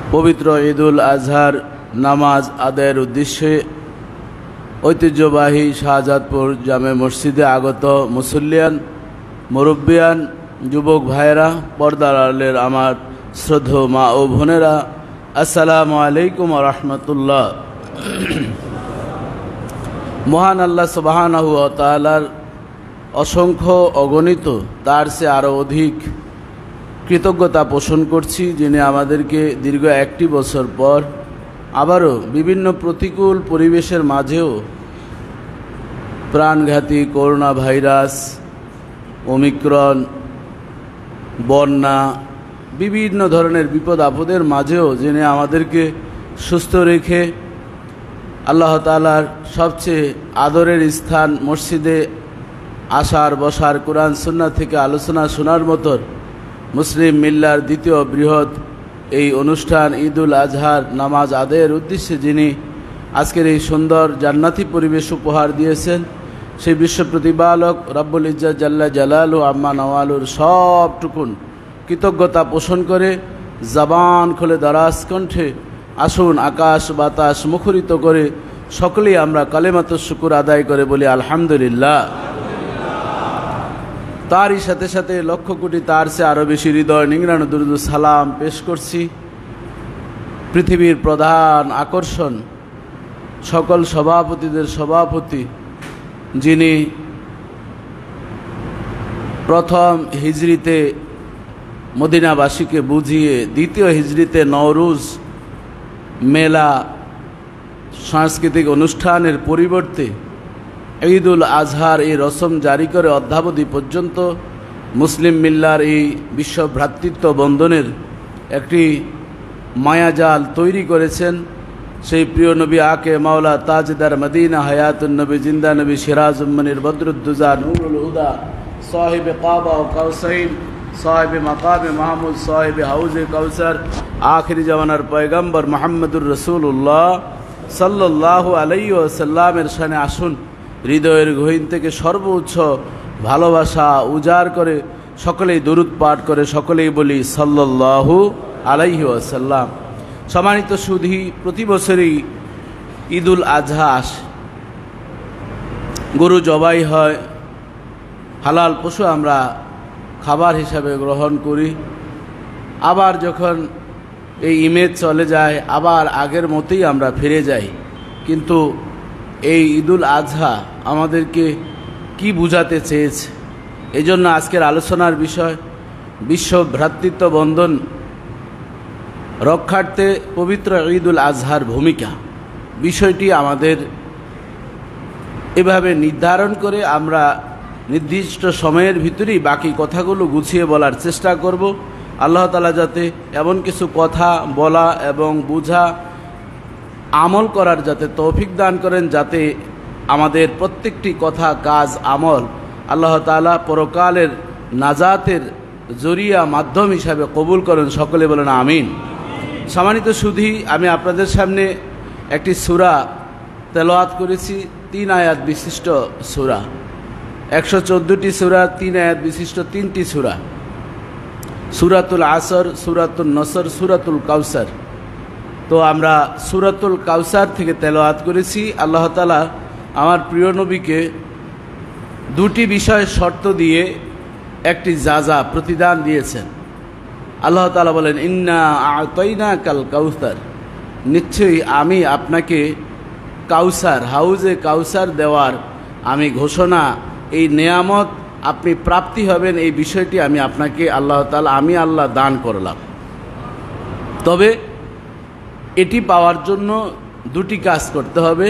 পবিত্র ঈদুল আজহার নামাজ আদায়ের উদ্দেশ্যে ঐতিহ্যবাহী শাহজাদপুর জামে মসজিদে আগত মুসল্লিয়ান, মুরব্বিয়ান, যুবক ভাইয়েরা, পর্দার আড়ালের আমার শ্রদ্ধেয় মা ও বোনেরা, আসসালামু আলাইকুম ওয়া রাহমাতুল্লাহ। মহান আল্লাহ সুবহানাহু ওয়া তাআলার অসংখ্য অগণিত, তার চেয়ে আরও অধিক কৃতজ্ঞতা পোষণ করছি, যিনি আমাদেরকে দীর্ঘ একটি বছর পর আবারও বিভিন্ন প্রতিকূল পরিবেশের মাঝেও প্রাণঘাতী করোনা ভাইরাস, ওমিক্রন, বন্যা, বিভিন্ন ধরনের বিপদ আপদের মাঝেও যিনি আমাদেরকে সুস্থ রেখে আল্লাহ তাআলার সবচেয়ে আদরের স্থান মসজিদে আসার বসার, কোরআন সুন্নাহ থেকে আলোচনা শোনার মতো মুসলিম মিল্লার দ্বিতীয় বৃহৎ এই অনুষ্ঠান ঈদুল আজহার নামাজ আদায়ের উদ্দেশ্যে যিনি আজকের এই সুন্দর জান্নাতি পরিবেশ উপহার দিয়েছেন, সেই বিশ্ব প্রতিপালক রব্বুল ইজ্জত জাল্লা জালালু আম্মা নওয়ালুর সবটুকুন কৃতজ্ঞতা পোষণ করে জবান খুলে দারাজ কণ্ঠে আসুন আকাশ বাতাস মুখরিত করে সকলেই আমরা কালেমাতুশ শুকুর আদায় করে বলি আলহামদুলিল্লাহ। তারই সাথে সাথে লক্ষ কোটি তার চেয়ে আরও বেশি হৃদয় নিংড়ানো দুরূদ সালাম পেশ করছি পৃথিবীর প্রধান আকর্ষণ, সকল সভাপতিদের সভাপতি, যিনি প্রথম হিজরিতে মদিনাবাসীকে বুঝিয়ে দ্বিতীয় হিজরিতে নওরুজ মেলা সাংস্কৃতিক অনুষ্ঠানের পরিবর্তে ঈদুল আজহার এই রসম জারি করে অদ্যাবধি পর্যন্ত মুসলিম মিল্লার এই বিশ্ব ভ্রাতৃত্ব বন্ধনের একটি মায়াজাল তৈরি করেছেন। সেই প্রিয় নবী আকে মাওলা তাজদার মদিনা হায়াতুন নবী জিন্দা নবী সিরাজুম্মনির বদরুদ্দুজা নূরুল হুদা সাহিবে কাবা ও কাউসাইন সাহিবে মাকামে মাহমুদ সাহিবে হাউজে কাউসার আখিরি জামানার পয়গম্বর মুহাম্মদুর রাসূলুল্লাহ সাল্লাল্লাহু আলাইহি ওয়াসাল্লামের শানে আসুন হৃদয়ের গহীন থেকে সর্বোচ্চ ভালোবাসা উজাড় করে সকলেই দরুদ পাঠ করে সকলেই বলি সাল্লাল্লাহু আলাইহি ওয়াসাল্লাম। সম্মানিত সুধী, প্রতি বছরই ঈদুল আজহা আসে, গরু জবাই হয়, হালাল পশু আমরা খাবার হিসাবে গ্রহণ করি। আবার যখন এই ইমেজ চলে যায় আবার আগের মতোই আমরা ফিরে যাই। কিন্তু এই ঈদুল আজহা আমাদেরকে কি বুঝাতে চেয়েছে, এই জন্য আজকের আলোচনার বিষয় বিশ্ব ভ্রাতৃত্ব বন্ধন রক্ষার্থে পবিত্র ঈদুল আজহার ভূমিকা। বিষয়টি আমাদের এভাবে নির্ধারণ করে আমরা নির্দিষ্ট সময়ের ভিতরেই বাকি কথাগুলো গুছিয়ে বলার চেষ্টা করব। আল্লাহ তাআলা যাতে এমন কিছু কথা বলা এবং বুঝা, আমল করার যাতে তৌফিক দান করেন, যাতে আমাদের প্রত্যেকটি কথা, কাজ, আমল আল্লাহ তাআলা পরকালের নাজাতের জরিয়া মাধ্যম হিসাবে কবুল করেন। সকলে বলেন আমিন। সম্মানিত সুধী, আমি আপনাদের সামনে একটি সূরা তেলাওয়াত করেছি, 3 আয়াত বিশিষ্ট সূরা, 114টি সূরা, 3 আয়াত বিশিষ্ট 3টি সূরা, সূরাতুল আসর, সূরাতুন নসর, সূরাতুল কাউসার। তো আমরা সূরাতুল কাউসার থেকে তেলাওয়াত করেছি। আল্লাহ তাআলা আমার প্রিয় নবীকে দুটি বিষয় শর্ত দিয়ে একটি যাজা প্রতিদান দিয়েছেন। আল্লাহ তাআলা বলেন, ইন্না আ'তাইনাকাল কাউসার, নিশ্চয়ই আমি আপনাকে কাউসার, হাউজে কাউসার দেওয়ার আমি ঘোষণা, এই নেয়ামত আপনি প্রাপ্তি হবেন, এই বিষয়টি আমি আপনাকে আল্লাহ তাআলা, আমি আল্লাহ দান করলাম। তবে এটি পাওয়ার জন্য দুটি কাজ করতে হবে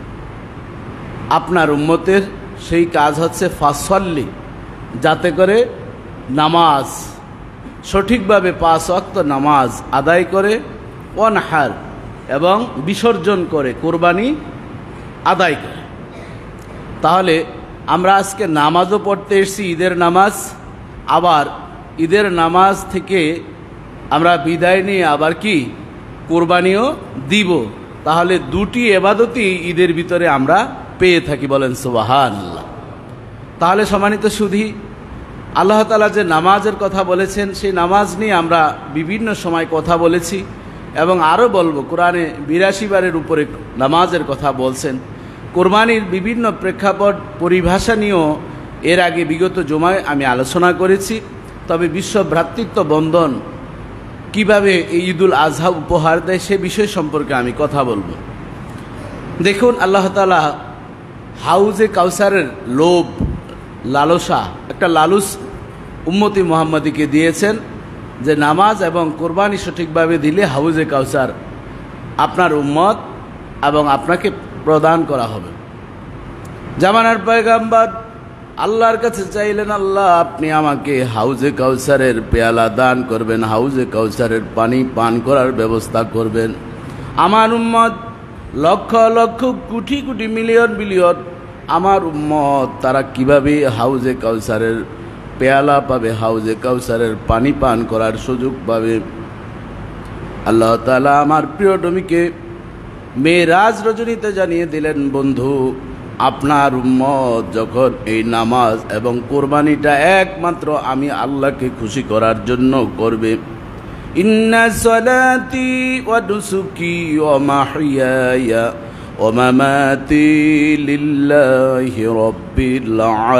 আপনার উম্মতের। সেই কাজ হচ্ছে ফাসল্লি, যাতে করে নামাজ সঠিকভাবে 5 ওয়াক্ত নামাজ আদায় করে, ওয়ানহার এবং বিসর্জন করে, কোরবানি আদায় করে। তাহলে আমরা আজকে নামাজও পড়তে এসেছি, ঈদের নামাজ, আবার ঈদের নামাজ থেকে আমরা বিদায় নিয়ে আবার কি কোরবানিও দিব। তাহলে দুটি ইবাদতই ঈদের ভিতরে আমরা পেয়ে থাকি, বলেন সুবহানাল্লাহ। তাহলে সম্মানিত সুধী, আল্লাহ তাআলা যে নামাজের কথা বলেছেন সেই নামাজ নিয়ে আমরা বিভিন্ন সময় কথা বলেছি। এবং আরও বলবো, কোরআনে 82 বারের উপরে নামাজের কথা বলছেন। কোরবানির বিভিন্ন প্রেক্ষাপট পরিভাষা নিয়েও এর আগে বিগত জুমায় আমি আলোচনা করেছি। তবে বিশ্ব ভ্রাতৃত্ব বন্ধন কিভাবে এই ঈদুল আজহা উপহার দেয় সে বিষয় সম্পর্কে আমি কথা বলবো। দেখুন, আল্লাহ তাআলা হাউজে কাউসারের লোভ, লালসা, একটা লালুস উম্মতি মুহাম্মাদিকে দিয়েছেন যে নামাজ এবং কোরবানি সঠিকভাবে দিলে হাউজে কাউসার আপনার উম্মত এবং আপনাকে প্রদান করা হবে। জামানার পয়গাম্বর আল্লাহর কাছে চাইলেন, আল্লাহ আপনি আমাকে হাউজে কাউসারের পেয়ালা দান করবেন, হাউজে কাউসারের পানি পান করার ব্যবস্থা করবেন। আমার উম্মত লক্ষ লক্ষ কোটি কোটি মিলিয়ন বিলিয়ন আমার উম্মত, তারা কিভাবে হাউজে কাউসারের পেয়ালা পাবে, হাউজে কাউসারের পানি পান করার সুযোগ পাবে। আল্লাহ তাআলা আমার প্রিয় নবীকে মেরাজ রজনীতে জানিয়ে দিলেন, বন্ধু আপনার উম্মত যখন এই নামাজ এবং কোরবানিটা একমাত্র আমি আল্লাহকে খুশি করার জন্য করবে, ইন্না সলাতি ওয়া নুসুকি ওয়া মাহইয়ায়া ওয়া মামাতি লিল্লাহি রাব্বিল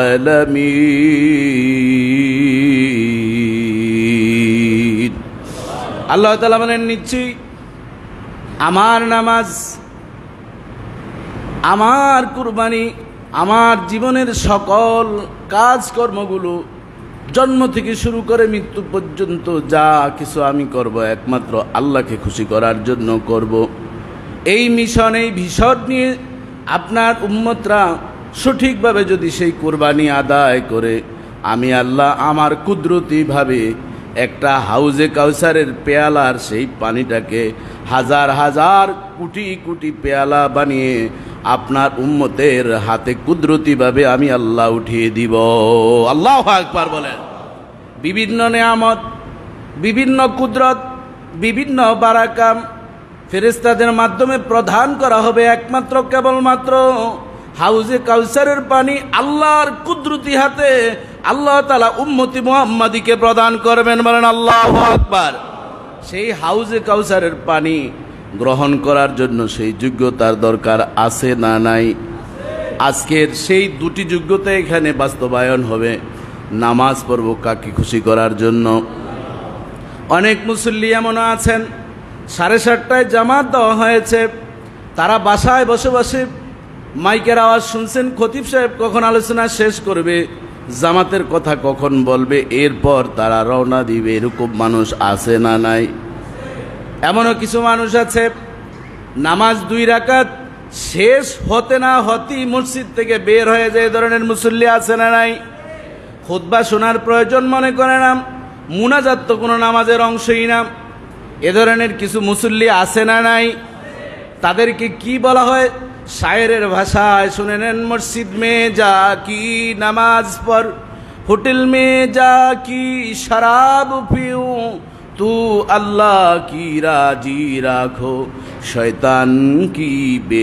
আলামিন। আল্লাহ তাআলা বলেন, নিশ্চয়ই আমার নামাজ, আমার কুরবানি, আমার জীবনের সকল কাজকর্মগুলো জন্ম থেকে শুরু করে মৃত্যু পর্যন্ত যা কিছু আমি করব একমাত্র আল্লাহকে খুশি করার জন্য করব। এই মিশন, এই ভিশন নিয়ে আপনার উম্মতরা সঠিকভাবে যদি সেই কুরবানি আদায় করে, আমি আল্লাহ আমার কুদরতিভাবে একটা হাউজে কাউসারের পেয়ালার সেই পানিটাকে হাজার হাজার কোটি কোটি পেয়ালা বানিয়ে আপনার উম্মতের হাতে কুদরতিভাবে আমি আল্লাহ উঠিয়ে দিব। আল্লাহু আকবার বলেন। বিভিন্ন নেয়ামত, বিভিন্ন কুদরত, বিভিন্ন বারাকাম ফেরেশতাদের মাধ্যমে প্রদান করা হবে একমাত্র কেবলমাত্র হাউজে কাউসারের পানি আল্লাহর কুদরতি হাতে আল্লাহ তাআলা উম্মতি মুহাম্মাদিকে প্রদান করবেন। বলেন আল্লাহু আকবার। সেই হাউজে কাউসারের পানি গ্রহণ করার জন্য সেই যোগ্যতার দরকার আছে না নাই? আজকের সেই দুটি যোগ্যতা এখানে বাস্তবায়ন হবে। নামাজ পড়ব কাকে খুশি করার জন্য। অনেক মুসল্লি এমন আছেন 7:30টায় জামাত দেওয়া হয়েছে, তারা বাসায় বসে বসে মাইকের আওয়াজ শুনছেন, খতিব সাহেব কখন আলোচনা শেষ করবে, জামাতের কথা কখন বলবে, এরপর তারা রওনা দিবে। এরকম মানুষ আছে না নাই? এমনও কিছু মানুষ আছে নামাজ 2 রাকাত শেষ হতে না হতেই মসজিদ থেকে বের হয়ে যায়। এই ধরনের মুসল্লি আছে না নাই? খুতবা শোনার প্রয়োজন মনে করে না, মুনাজাত তো কোনো নামাজের অংশই না। এ ধরনের কিছু মুসল্লি আছে না নাই? তাদেরকে কি বলা হয়? শায়েরের ভাষায় শুনে নেন, মসজিদ মে যা কি নামাজ পড়, হোটেল মে যা কি শরাব পিউ, তু আল্লাহ কি রাজি রাখো, শয়তান কি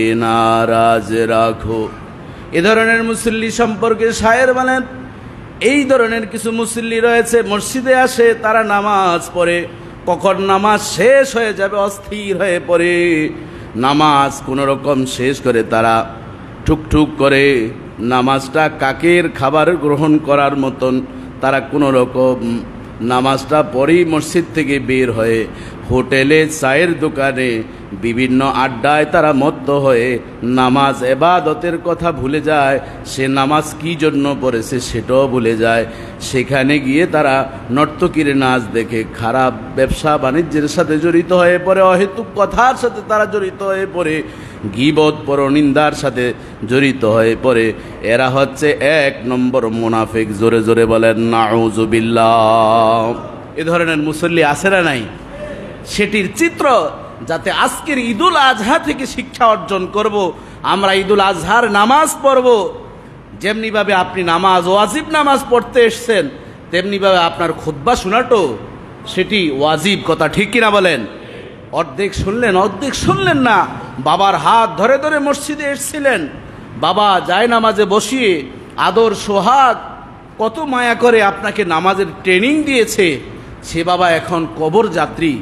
বেনারাজ রাখো। এ ধরনের মুসল্লি সম্পর্কে শায়ের বলেন, এই ধরনের কিছু মুসল্লি রয়েছে, মসজিদে আসে, তারা নামাজ পড়ে, কখন নামাজ শেষ হয়ে যাবে অস্থির হয়ে পড়ে। নামাজ কোনো রকম শেষ করে তারা ঠুকঠুক করে, নামাজটা কাকের খাবার গ্রহণ করার মতন তারা কোনো রকম নামাজটা পরেই মসজিদ থেকে বের হয়ে হোটেলে, চায়ের দোকানে, বিভিন্ন আড্ডায় তারা মত্ত হয়ে নামাজ এবাদতের কথা ভুলে যায়। সে নামাজ কি জন্য পড়েছে সেটাও ভুলে যায়। সেখানে গিয়ে তারা নর্তকীর নাচ দেখে খারাপ ব্যবসা বাণিজ্যের সাথে জড়িত হয়ে পড়ে, অহেতুক কথার সাথে তারা জড়িত হয়ে পড়ে, গীবত পরনিন্দার সাথে জড়িত হয়ে পড়ে। এরা হচ্ছে 1 নম্বর মুনাফিক। জোরে জোরে বলেন নাউজুবিল্লাহ। এ ধরনের মুসল্লি আছে না নাই? সেটির চিত্র যাতে আজকের ঈদুল আজহা থেকে শিক্ষা অর্জন করব। আমরা ঈদুল আজহার নামাজ পড়ব, যেমনিভাবে আপনি নামাজ ওয়াজিব নামাজ পড়তে এসছেন, তেমনিভাবে আপনার খুতবা শোনাটো সেটি ওয়াজিব। কথা ঠিক কিনা বলেন? অর্ধেক শুনলেন, অর্ধেক শুনলেন না। বাবার হাত ধরে ধরে মসজিদে এসেছিলেন, বাবা যায় নামাজে বসিয়ে আদর সোহাগ কত মায়া করে আপনাকে নামাজের ট্রেনিং দিয়েছে, সে বাবা এখন কবর যাত্রী,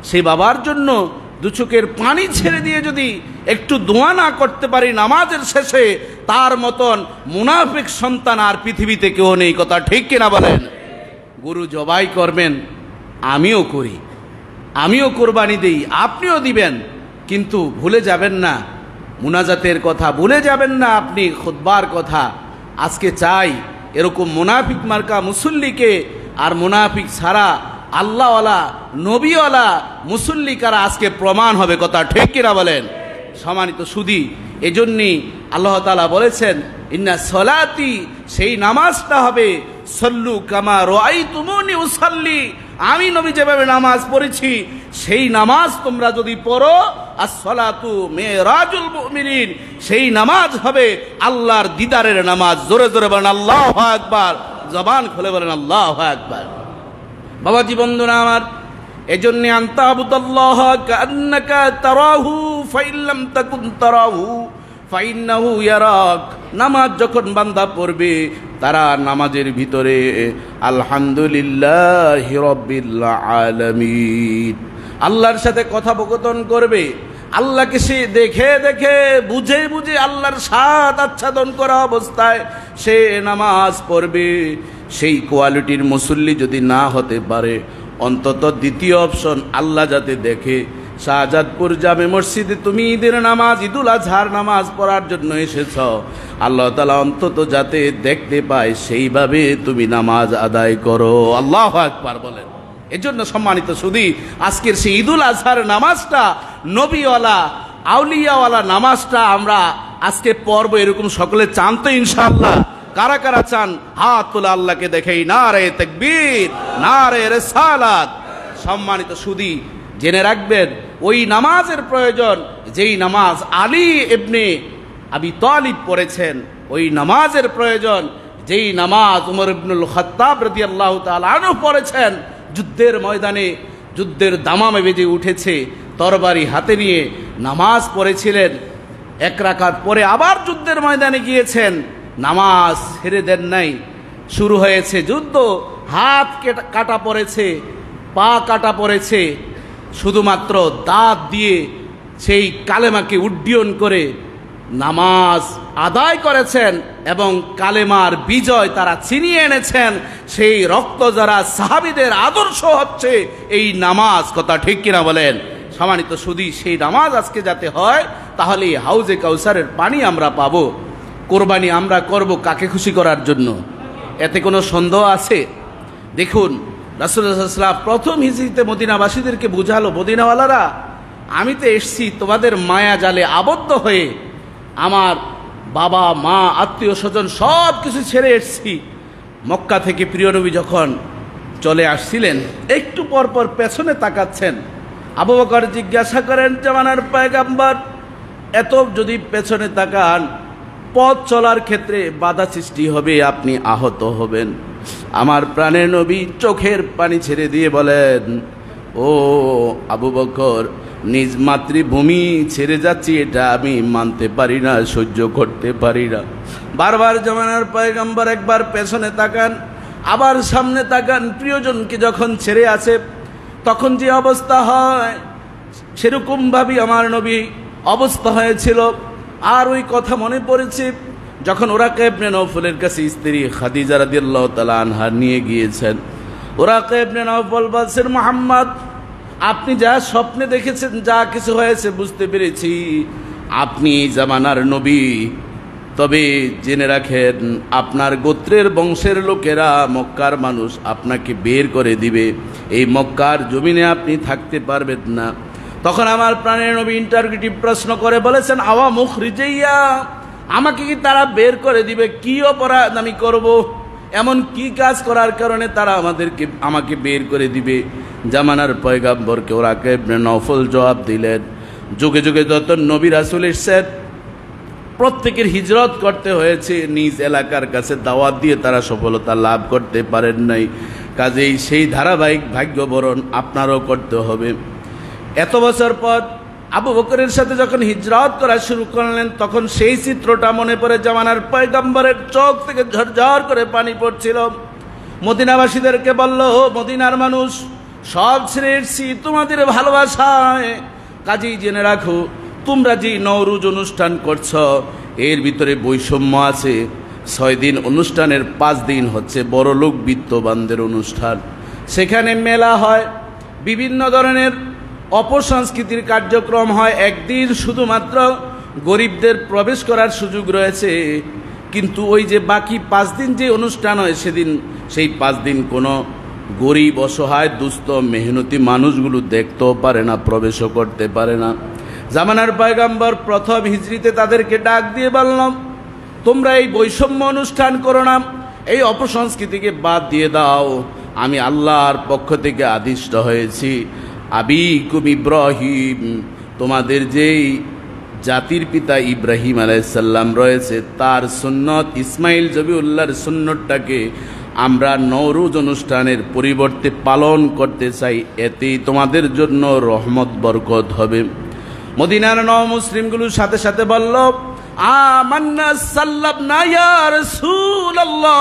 সেই বাবার জন্য দু চোখের পানি ছেড়ে দিয়ে যদি একটু দোয়া না করতে পারি নামাজের শেষে, তার মতন মুনাফিক সন্তান আর পৃথিবীতে কেউ নেই। কথা ঠিক কিনা বলেন? গরু জবাই করবেন, আমিও করি, আমিও কোরবানি দিই, আপনিও দিবেন, কিন্তু ভুলে যাবেন না মুনাজাতের কথা, ভুলে যাবেন না আপনি খুতবার কথা। আজকে চাই এরকম মুনাফিক মার্কা মুসল্লিকে, আর মুনাফিক ছাড়া আল্লাহওয়ালা নবীওয়ালা মুসল্লি কারা আজকে প্রমাণ হবে। কথা ঠিক কিনা বলেন? সম্মানিত সুধী, এজন্যই আল্লাহ তাআলা বলেছেন ইন্না সলাতি, সেই নামাজটা হবে সল্লু কামা রাআইতুমুনি উসাল্লি, আমি নবী যেভাবে নামাজ পড়েছি সেই নামাজ তোমরা যদি পড়ো, as-সালাতু মিরাজুল মুমিনিন, সেই নামাজ হবে আল্লাহর দিদারের নামাজ। জোরে জোরে বলেন আল্লাহু আকবার, জবান খুলে বলেন আল্লাহু আকবার। বাবাজি বন্ধুরা আমার, এজন্য আনতা আবুদাল্লাহ কান্নাকা তারাহু ফাইল্লাম তাকুন তারাহু ফাইন্নাহু ইয়ারাক। নামাজ যখন বান্দা পড়বে, তারা নামাজের ভিতরে আলহামদুলিল্লাহি রাব্বিল আলামিন আল্লাহর সাথে কথোপকথন করবে। আল্লাহকে সে দেখে দেখে বুঝে বুঝে আল্লাহর স্বাদ আচ্ছাদন করা অবস্থায় সে নামাজ পড়বে। সেই কোয়ালিটির মুসল্লি যদি না হতে পারে, অন্তত দ্বিতীয় অপশন, আল্লাহ যাতে দেখে শাহজাদপুর জামে মসজিদে তুমি ঈদের নামাজ, ঈদুল আজহার নামাজ পড়ার জন্য এসেছ, আল্লাহ তাআলা অন্তত যাতে দেখতে পায় সেইভাবে তুমি নামাজ আদায় করো। আল্লাহু আকবার বলেন। এজন্য সম্মানিত সুধী, আজকের সেই ঈদুল আজহার নামাজটা, নবীওয়ালা আউলিয়াওয়ালা নামাজটা আমরা আজকে পড়ব, এরকম সকলে চান তো ইনশাআল্লাহ? কারা কারা চান হাত তোলা আল্লাহকে দেখেই। নারে তাকবীর, নারে রিসালাত। সম্মানিত সুধী, জেনে রাখবেন ওই নামাজের প্রয়োজন যেই নামাজ আলী ইবনে আবি তালিব পড়েছেন, ওই নামাজের প্রয়োজন যেই নামাজ উমর ইবনুল খাত্তাব রাদিয়াল্লাহু তাআলা আনহু পড়েছেন। যুদ্ধের ময়দানে, যুদ্ধের দামামে বেজে উঠেছে, তরবারি হাতে নিয়ে নামাজ পড়েছিলেন, এক রাকাত পরে আবার যুদ্ধের ময়দানে গিয়েছেন, নামাজ ছেড়ে দেন নাই। শুরু হয়েছে যুদ্ধ, হাত কাটা পড়েছে, পা কাটা পড়েছে, শুধুমাত্র দাঁত দিয়ে সেই কালেমাকে উড্ডীয়ন করে নামাজ আদায় করেছেন এবং কালেমার বিজয় তারা ছিনিয়ে এনেছেন। সেই রক্ত যারা সাহাবীদের আদর্শ হচ্ছে এই নামাজ। কথা ঠিক কিনা বলেন? সম্মানিত সুধী, সেই নামাজ আজকে যাতে হয়, তাহলে হাউজে কাউসারের পানি আমরা পাবো। কোরবানি আমরা করব কাকে খুশি করার জন্য? এতে কোনো সন্দেহ আছে? দেখুন, রাসূলুল্লাহ সাল্লাল্লাহু আলাইহি ওয়াসাল্লাম প্রথম হিজরিতে মদিনাবাসীদেরকে বুঝালো, মদিনাওয়ালারা, আমি তো এসছি তোমাদের মায়া জালে আবদ্ধ হয়ে, আমার বাবা মা আত্মীয় স্বজন সব কিছু ছেড়ে এসছি। মক্কা থেকে প্রিয় নবী যখন চলে আসছিলেন, একটু পর পর পেছনে তাকাচ্ছেন। আবু বকর জিজ্ঞাসা করেন, জামানার পয়গম্বর, এত যদি পেছনে তাকান, পথ চলার ক্ষেত্রে বাধা সৃষ্টি হবে, আপনি আহত হবেন। আমার প্রাণের নবী চোখের পানি ছেড়ে দিয়ে বলেন, ও আবু বকর, নিজ মাতৃভূমি ছেড়ে যাচ্ছি, এটা আমি মানতে পারি না, সহ্য করতে পারি না। বারবার জামানার পয়গম্বর একবার পেছনে তাকান, আবার সামনে তাকান। প্রিয়জনকে যখন ছেড়ে আসে তখন যে অবস্থা হয়, সেরকমভাবেই আমার নবী অবস্থা হয়েছিল। আর ওই কথা মনে পড়েছে যখন ওরাকা ইবনে নওফলের কাছে স্ত্রী খাদিজা রাদিয়াল্লাহু তাআলা আনহা নিয়ে গিয়েছেন। ওরাকা ইবনে নওফল বলছেন, মুহাম্মদ, আপনি যা স্বপ্নে দেখেছেন, যা কিছু হয়েছে বুঝতে পেরেছি, আপনি এই জামানার নবী। তবে জেনে রাখেন, আপনার গোত্রের বংশের লোকেরা, মক্কার মানুষ আপনাকে বের করে দিবে, এই মক্কার জমিনে আপনি থাকতে পারবেন না। তখন আমার প্রাণের নবী ইন্টারগ্রেটিভ প্রশ্ন করে বলেছেন, আওয়া মুখরিজাইয়া, আমাকে কি তারা বের করে দিবে? কি অপরাধ আমি করব? এমন কি কাজ করার কারণে তারা আমাকে বের করে দিবে? জামানার পয়গম্বরকে ওরাকা ইবনে নওফল জবাব দিলেন, যুগে যুগে যত নবী রাসূল এসেছেন, প্রত্যেকের হিজরত করতে হয়েছে, নিজ এলাকার কাছে দাওয়াত দিয়ে তারা সফলতা লাভ করতে পারেন নাই। কাজেই সেই ধারাবাহিক ভাগ্যবরণ আপনারও করতে হবে। এত বছর পর আবু বকরের সাথে যখন হিজরত করা শুরু করলেন, তখন সেই চিত্রটা মনে পড়ে। জামানার পয়গম্বরের চোখ থেকে ঝরঝর করে পানি পড়ছিল। মদিনাবাসীদেরকে বলল, ও মদিনার মানুষ, সব ছেড়ে এসছি তোমাদের ভালোবাসায়। কাজেই জেনে রাখো, তোমরা যে নওরোজ অনুষ্ঠান করছ এর ভিতরে বৈষম্য আছে। 6 দিন অনুষ্ঠানের 5 দিন হচ্ছে বড়লোক বিত্তবানদের অনুষ্ঠান। সেখানে মেলা হয়, বিভিন্ন ধরনের অপসংস্কৃতির কার্যক্রম হয়। একদিন শুধুমাত্র গরিবদের প্রবেশ করার সুযোগ রয়েছে, কিন্তু ওই যে বাকি 5 দিন যে অনুষ্ঠান হয় সেদিন, সেই 5 দিন কোনো গরিব অসহায় দুস্থ মেহনতি মানুষগুলো দেখতেও পারে না, প্রবেশও করতে পারে না। জামানার পয়গম্বর প্রথম হিজরিতে তাদেরকে ডাক দিয়ে বললাম, তোমরা এই বৈষম্য অনুষ্ঠান করো না, এই অপসংস্কৃতিকে বাদ দিয়ে দাও। আমি আল্লাহর পক্ষ থেকে আদিষ্ট হয়েছি, আবিকুম ইব্রাহিম, তোমাদের যেই জাতির পিতা ইব্রাহিম আলাইহিসসালাম রয়েছে তার সুন্নত, ইসমাইল জবিউল্লাহর সুন্নতটাকে আমরা নওরোজ অনুষ্ঠানের পরিবর্তে পালন করতে চাই। এতেই তোমাদের জন্য রহমত বরকত হবে। মদিনার মুসলিমগুলোর সাথে সাথে বলল, আমান্না সাল্লাবনা ইয়া রাসূলুল্লাহ,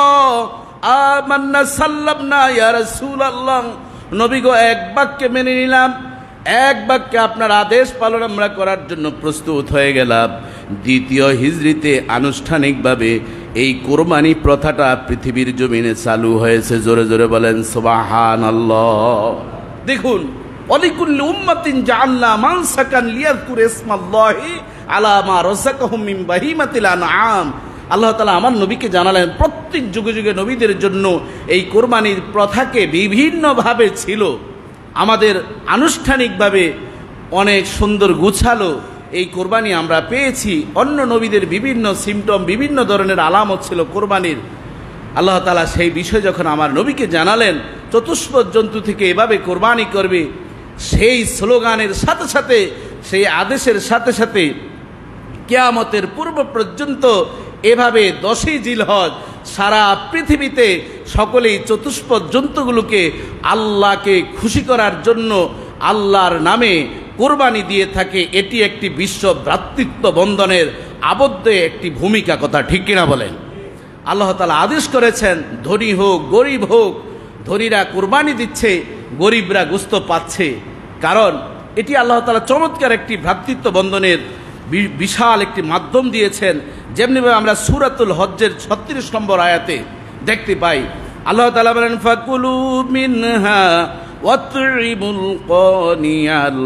আমান্না সাল্লাবনা ইয়া রাসূলুল্লাহ। নবী গো, এক বাক্যে মেনে নিলাম, এক বাক্যে আপনার আদেশ পালন আমরা করার জন্য প্রস্তুত হয়ে গেলাম। দ্বিতীয় হিজরিতে আনুষ্ঠানিকভাবে এই কোরবানি প্রথাটা পৃথিবীর জমিনে চালু হয়েছে। জোরে জোরে বলেন সুবহানাল্লাহ। দেখুন, অলিকুল্লি উম্মাতিন জাআলনা মানসাকান লিয়াযকুরু ইসমাল্লাহি আলা মা রাযাকাহুম মিন বাহিমাতিল আনআম। আল্লাহ তাআলা আমার নবীকে জানালেন, প্রত্যেক যুগে যুগে নবীদের জন্য এই কোরবানির প্রথাকে বিভিন্নভাবে ছিল। আমাদের আনুষ্ঠানিকভাবে অনেক সুন্দর গুছালো এই কোরবানি আমরা পেয়েছি। অন্য নবীদের বিভিন্ন সিমটম, বিভিন্ন ধরনের আলামত ছিল কোরবানির। আল্লাহ তাআলা সেই বিষয় যখন আমার নবীকে জানালেন, চতুষ্পদ জন্তু থেকে এভাবে কোরবানি করবে, সেই স্লোগানের সাথে সাথে, সেই আদেশের সাথে সাথে কিয়ামতের পূর্ব পর্যন্ত এভাবে 10ই জিলহজ সারা পৃথিবীতে সকলেই চতুষ্পদ জন্তুগুলোকে আল্লাহকে খুশি করার জন্য আল্লাহর নামে কোরবানি দিয়ে থাকে। এটি একটি বিশ্ব ভ্রাতৃত্ব বন্ধনের আবদ্ধ একটি ভূমিকা। কথা ঠিক কিনা বলেন? আল্লাহ তাআলা আদেশ করেছেন, ধনী হোক গরিব হোক, ধনীরা কোরবানি দিচ্ছে, গরিবরা গোশত পাচ্ছে। কারণ এটি আল্লাহ তাআলা চমৎকার একটি ভ্রাতৃত্ব বন্ধনের বিশাল একটি মাধ্যম দিয়েছেন। যেমনিভাবে আমরা সূরাতুল হজ্জের 36 নম্বর আয়াতে দেখতে পাই, আল্লাহ তাআলা বলেন, ফাকুলু মিনহা ওয়াতইমুল কানিয়াল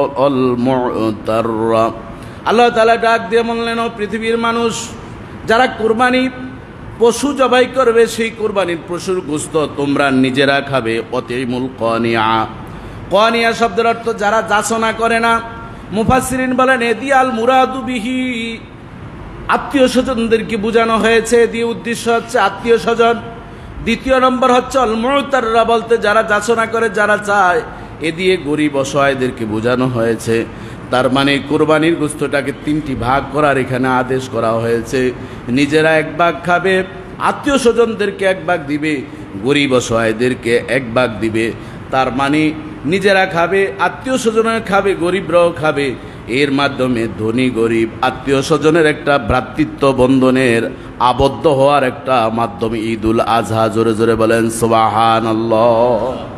মুতাররা। আল্লাহ তাআলা ডাক দিয়ে বললেন, ও পৃথিবীর মানুষ, যারা কোরবানি পশু জবাই করবে সেই কোরবানির পশুর গোশত তোমরা নিজেরা খাবে। ওয়াতইমুল কানিয়া, কানিয়া শব্দের অর্থ যারা যাচনা করে না। মুফাসসিরিন বলেন, এদিয়াল মুরাদু বিহি, আত্মীয় স্বজনদেরকে বোঝানো হয়েছে। দিয়ে উদ্দেশ্য হচ্ছে আত্মীয় স্বজন। দ্বিতীয় নম্বর হচ্ছে আল মুতাররা, বলতে যারা যাচনা করে, যারা চায়। এ দিয়ে গরিব অসহায়দেরকে বোঝানো হয়েছে। তার মানে কোরবানির গোশতটাকে 3টি ভাগ করার এখানে আদেশ করা হয়েছে। নিজেরা 1 ভাগ খাবে, আত্মীয় স্বজনদেরকে 1 ভাগ দিবে, গরিব অসহায়দেরকে 1 ভাগ দিবে। তার মানে নিজেরা খাবে, আত্মীয় স্বজনের খাবে, গরিবরাও খাবে। এর মাধ্যমে ধনী গরিব আত্মীয় স্বজনের একটা ভ্রাতৃত্ব বন্ধনের আবদ্ধ হওয়ার একটা মাধ্যম ঈদুল আজহা। জোরে জোরে বলেন সুবহানাল্লাহ।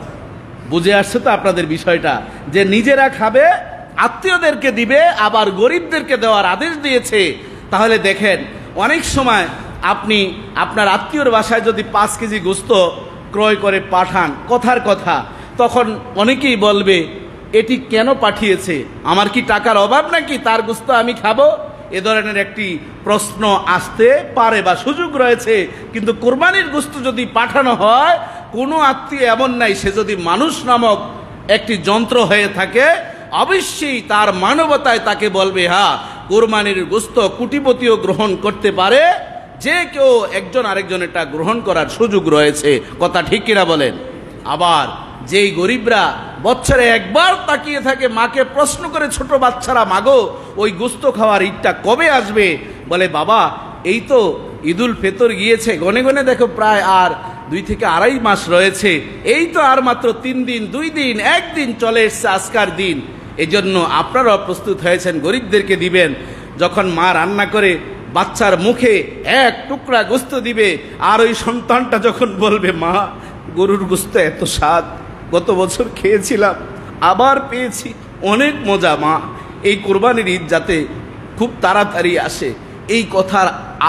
বুঝে আসছে তো আপনাদের বিষয়টা, যে নিজেরা খাবে, আত্মীয়দেরকে দিবে, আবার গরিবদেরকে দেওয়ার আদেশ দিয়েছে। তাহলে দেখেন, অনেক সময় আপনি আপনার আত্মীয়র বাসায় যদি 5 কেজি গোশত ক্রয় করে পাঠান, কথার কথা, তখন অনেকেই বলবে, এটি কেন পাঠিয়েছে? আমার কি টাকার অভাব নাকি তার গোশত আমি খাবো? এ ধরনের একটি প্রশ্ন আসতে পারে বা সুযোগ রয়েছে। কিন্তু কোরবানির গোশত যদি পাঠানো হয়, কোনো আত্মীয় এমন নাই, সে যদি মানুষ নামক একটি যন্ত্র হয়ে থাকে, অবশ্যই তার মানবতায় তাকে বলবে, হ্যাঁ, কোরবানির গোশত কোটিপতিও গ্রহণ করতে পারে, যে কেউ একজন আরেকজনেরটা গ্রহণ করার সুযোগ রয়েছে। কথা ঠিক কিনা বলেন? আবার যেই গরিবরা বছরে 1 বার তাকিয়ে থাকে, মাকে প্রশ্ন করে ছোট বাচ্চারা, মাগো ওই গোশত খাওয়ার ঈদটা কবে আসবে? বলে, বাবা এই তো ঈদুল ফিতর গিয়েছে, গনে গনে দেখো প্রায় আর 2 থেকে 2.5 মাস রয়েছে, এই তো আর মাত্র 3 দিন, 2 দিন, 1 দিন চলে এসছে আজকার দিন। এজন্য আপনারাও প্রস্তুত হয়েছেন, গরিবদেরকে দিবেন। যখন মা রান্না করে বাচ্চার মুখে 1 টুকরা গোশত দিবে, আর ওই সন্তানটা যখন বলবে, মা গরুর গোশত এত স্বাদ, গত বছর খেয়েছিলাম, আবার পেয়েছি, অনেক মজা মা। এই কোরবানির ঈদ যাতে খুব তাড়াতাড়ি আসে, এই কথার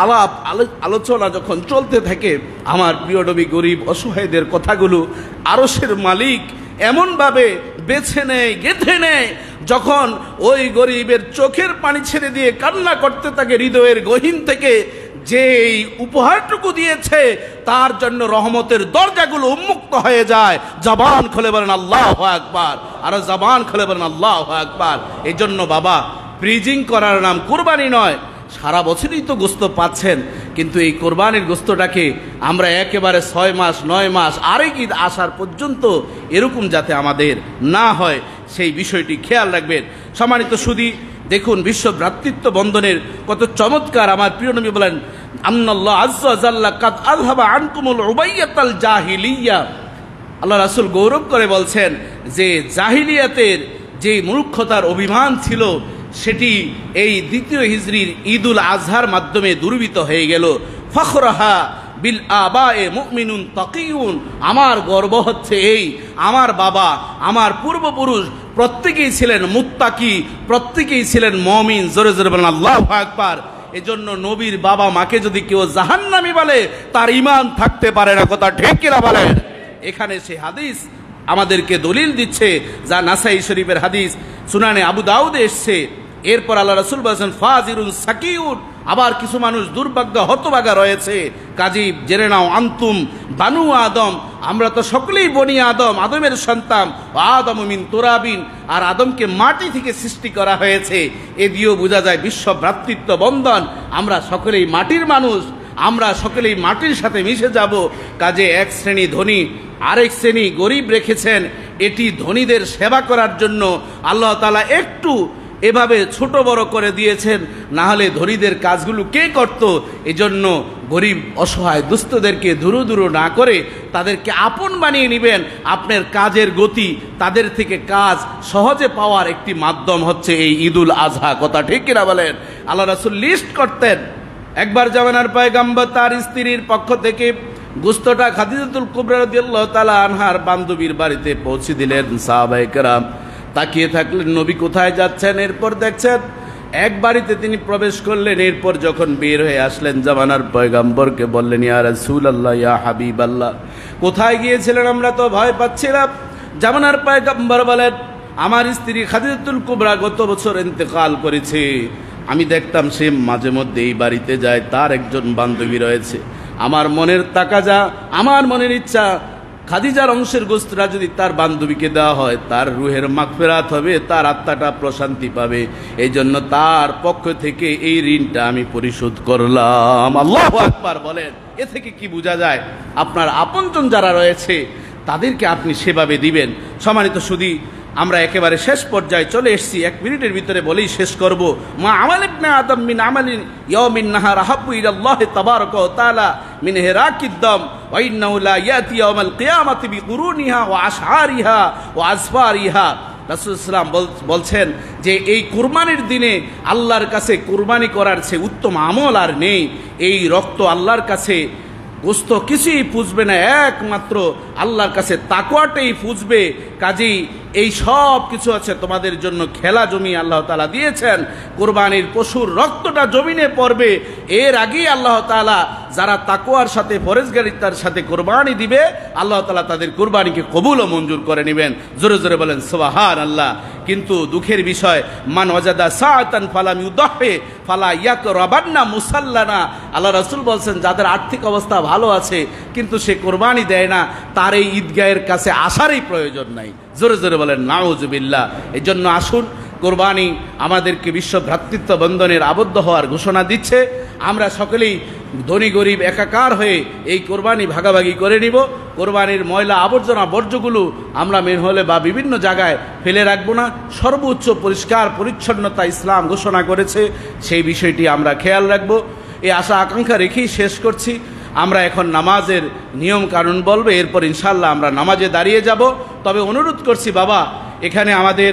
আলোচনা যখন চলতে থাকে, আমার প্রিয় নবী গরিব অসহায়দের কথাগুলো আরশের মালিক এমনভাবে বেছে নেয়, গেঁথে নেয়, যখন ওই গরিবের চোখের পানি ছেড়ে দিয়ে কান্না করতে থাকে হৃদয়ের গহীন থেকে, যে এই উপহারটুকু দিয়েছে তার জন্য রহমতের দরজাগুলো উন্মুক্ত হয়ে যায়। জবান খুলে বলেন আল্লাহু আকবার, আর জবান খুলে বলেন আল্লাহু আকবার। এই জন্য বাবা, ফ্রিজিং করার নাম কুরবানি নয়। সারা বছরই তো গোস্ত পাচ্ছেন, কিন্তু এই কোরবানির গোস্তটাকে আমরা একেবারে 6 মাস 9 মাস আরেক ঈদ আসার পর্যন্ত এরকম যাতে আমাদের না হয়, সেই বিষয়টি খেয়াল রাখবেন। সম্মানিত সুধী, দেখুন বিশ্ব ভ্রাতৃত্ব বন্ধনের কত চমৎকার। আমার প্রিয় নবী বলেন, আন্নাল্লাহ আযজা ওয়া জাল্লা কাদ আযহাবা আনকুমুল উবাইয়াতাল জাহিলিয়া। আল্লাহ রাসূল গৌরব করে বলছেন যে জাহিলিয়াতের যে মূর্খতার অভিমান ছিল, সেটি এই দ্বিতীয় হিজরির ঈদুল আজহার মাধ্যমে দূরীভূত হয়ে গেল। ফখরাহা বিল আবায়ে মুমিনুন তাকিউন। আমার গর্ব হচ্ছে এই, আমার বাবা, আমার পূর্বপুরুষ প্রত্যেকেই ছিলেন মুত্তাকি, প্রত্যেকেই ছিলেন মুমিন। জোরে জোরে বলেন আল্লাহু আকবার। এজন্য নবীর বাবা মাকে যদি কেউ জাহান্নামী বলে, তার ঈমান থাকতে পারে না। কথা ঠিক কিনা বলেন? এখানে সে হাদিস আমাদেরকে দলিল দিচ্ছে, যা নাসাই শরীফের হাদিস, সুনানে আবু দাউদে এসছে। এরপর আল্লাহ রাসূল বলেছেন ফাজিরুন সাকিউন। আবার কিছু মানুষ দুর্ভাগ্য হতভাগা রয়েছে। কাজী জেনে নাও, আন্তুম বানু আদম, আমরা তো সকলেই বনি আদম, আদমের সন্তান। আদম মিন তুরাবিন, আর আদমকে মাটি থেকে সৃষ্টি করা হয়েছে। এ দিয়েও বোঝা যায় বিশ্ব ভ্রাতৃত্ব বন্ধন। আমরা সকলেই মাটির মানুষ, আমরা সকলেই মাটির সাথে মিশে যাব। কাজে এক শ্রেণী ধনী, আরেক শ্রেণী গরিব রেখেছেন। এটি ধনীদের সেবা করার জন্য আল্লাহ তাআলা একটু এভাবে ছোট বড় করে দিয়েছেন, না হলে ধনীদের কাজগুলো কে করত? এজন্য গরিব অসহায় দুস্থদেরকে দূর দূর না করে তাদেরকে আপন বানিয়ে নেবেন। আপনার কাজের গতি, তাদের থেকে কাজ সহজে পাওয়ার একটি মাধ্যম হচ্ছে এই ঈদুল আজহা। কথা ঠিক কিনা বলেন? আল্লাহ রাসূল লিস্ট করতেন। একবার জামানার পয়গম্বর তার স্ত্রীর পক্ষ থেকে গোস্তটা খাদিজাতুল কুবরা রাদিয়াল্লাহু তাআলা আনহার বান্ধবীর বাড়িতে পৌঁছে দিলেন। সাহাবায়ে কেরাম তাকিয়ে থাকলেন, নবী কোথায় যাচ্ছেন। এরপর দেখছেন এক বাড়িতে তিনি প্রবেশ করলেন। এরপর যখন বের হয়ে আসলেন, জামানার পয়গম্বরকে বললেন, ইয়া রাসূলুল্লাহ, ইয়া হাবিবাল্লাহ, কোথায় গিয়েছিলেন? আমরা তো ভয় পাচ্ছিলাম। জামানার পয়গম্বর বলেন, আমার স্ত্রী খাদিজাতুল কুবরা গত বছর ইন্তেকাল করেছে। আমি দেখতাম সে মাঝে মধ্যে এই বাড়িতে যায়, তার একজন বান্ধবী রয়েছে। আমার মনের তাকাজা, আমার মনের ইচ্ছা, খাদিজার অংশের গোস্তরা যদি তার বান্ধবীকে দেওয়া হয়, তার রুহের মাগফিরাত হবে, তার আত্মাটা প্রশান্তি পাবে। এই জন্য তার পক্ষ থেকে এই ঋণটা আমি পরিশোধ করলাম। আল্লাহু আকবার বলেন। এ থেকে কি বোঝা যায়? আপনার আপনজন যারা রয়েছে তাদেরকে আপনি সেভাবে দিবেন। সম্মানিত সুধী, আমরা একেবারে শেষ পর্যায়ে চলে এসেছি। 1 মিনিটের ভিতরে বলেই শেষ করব। মা আমাল ইবনে আদম মিন আমালিন ইয়াউমিন নাহার আহাব্বু ইলাল্লাহি তাবারাকা ওয়া তাআলা মিন হিরাকিদ দাম ওয়া ইন্নাহু লা ইয়াতি ইয়াউমাল কিয়ামাতি বিকুরুনিহা ওয়া আশআরিহা ওয়া আসফারিহা। রাসূল সাল্লাল্লাহু আলাইহি ওয়াসাল্লাম বলছেন যে এই কুরবানির দিনে আল্লাহর কাছে কুরবানি করার চেয়ে উত্তম আমল আর নেই। এই রক্ত আল্লাহর কাছে গোস্ত কিছুই পুজবে না, একমাত্র আল্লাহর কাছে তাকওয়াটাই পুজবে। কাজেই এই সব কিছু আছে তোমাদের জন্য খেলা জমি আল্লাহ তাআলা দিয়েছেন। কোরবানির পশুর রক্তটা জমিনে পড়বে। এর আগেই আল্লাহ তাআলা যারা তাকওয়ার সাথে পরহেজগারিতার সাথে কোরবানি দিবে, আল্লাহ তাআলা তাদের কোরবানিকে কবুল ও মঞ্জুর করে নেবেন। জোরে জোরে বলেন সুবহানাল্লাহ। কিন্তু দুঃখের বিষয়, মান ওয়াজাদা সাআতান ফালাম ইউদাহি ফালা ইয়াকরাবান্না মুসাল্লানা। আল্লাহ রাসূল বলছেন, যাদের আর্থিক অবস্থা ভালো আছে কিন্তু সে কোরবানি দেয় না, তার এই ঈদগাহের কাছে আসারই প্রয়োজন নাই। জোরে জোরে বলেন নাউজুবিল্লাহ। এই জন্য আসুন, কোরবানি আমাদেরকে বিশ্ব ভ্রাতৃত্ব বন্ধনের আবদ্ধ হওয়ার ঘোষণা দিচ্ছে। আমরা সকলেই ধনী গরিব একাকার হয়ে এই কোরবানি ভাগাভাগি করে নিব। কোরবানির ময়লা আবর্জনা বর্জ্যগুলো আমরা মেন হলে বা বিভিন্ন জায়গায় ফেলে রাখবো না। সর্বোচ্চ পরিষ্কার পরিচ্ছন্নতা ইসলাম ঘোষণা করেছে, সেই বিষয়টি আমরা খেয়াল রাখবো। এই আশা আকাঙ্ক্ষা রেখেই শেষ করছি। আমরা এখন নামাজের নিয়ম কানুন বলবো, এরপর ইনশাল্লাহ আমরা নামাজে দাঁড়িয়ে যাব। তবে অনুরোধ করছি বাবা, এখানে আমাদের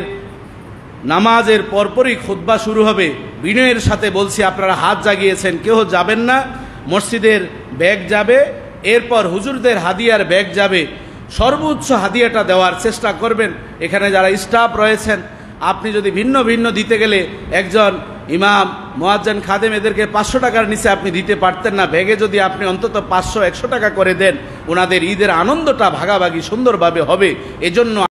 নামাজের পরপরই খুতবা শুরু হবে। বিনয়ের সাথে বলছি, আপনারা হাত জাগিয়েছেন, কেউ যাবেন না। মসজিদের ব্যাগ যাবে, এরপর হুজুরদের হাদিয়ার ব্যাগ যাবে। সর্বোচ্চ হাদিয়াটা দেওয়ার চেষ্টা করবেন। এখানে যারা স্টাফ রয়েছেন, আপনি যদি ভিন্ন ভিন্ন দিতে গেলে একজন ইমাম, মুয়াজ্জিন, খাদেম এদেরকে 500 টাকার নিচে আপনি দিতে পারতেন না। ভেগে যদি আপনি অন্তত 500-100 টাকা করে দেন, ওনাদের ঈদের আনন্দটা ভাগাভাগি সুন্দরভাবে হবে। এজন্য